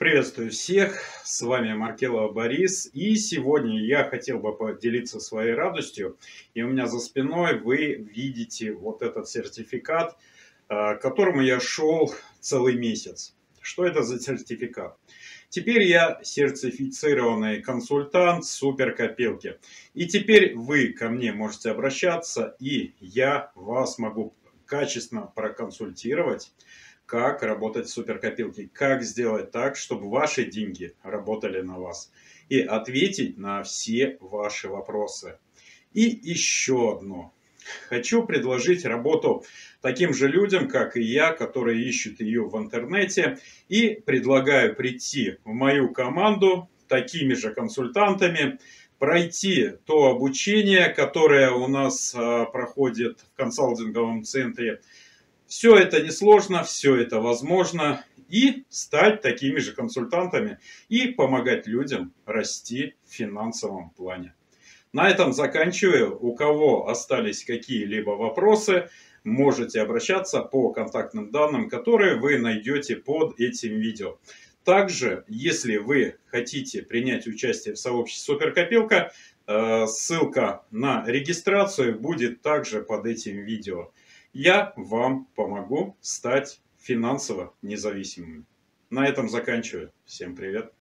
Приветствую всех, с вами Маркелов Борис, и сегодня я хотел бы поделиться своей радостью, и у меня за спиной вы видите вот этот сертификат, к которому я шел целый месяц. Что это за сертификат? Теперь я сертифицированный консультант суперкопилки, и теперь вы ко мне можете обращаться, и я вас могу качественно проконсультировать, как работать в суперкопилке, как сделать так, чтобы ваши деньги работали на вас, и ответить на все ваши вопросы. И еще одно. Хочу предложить работу таким же людям, как и я, которые ищут ее в интернете, и предлагаю прийти в мою команду такими же консультантами, пройти то обучение, которое у нас проходит в консалтинговом центре. Все это несложно, все это возможно, и стать такими же консультантами и помогать людям расти в финансовом плане. На этом заканчиваю. У кого остались какие-либо вопросы, можете обращаться по контактным данным, которые вы найдете под этим видео. Также, если вы хотите принять участие в сообществе Суперкопилка, ссылка на регистрацию будет также под этим видео. Я вам помогу стать финансово независимым. На этом заканчиваю. Всем привет!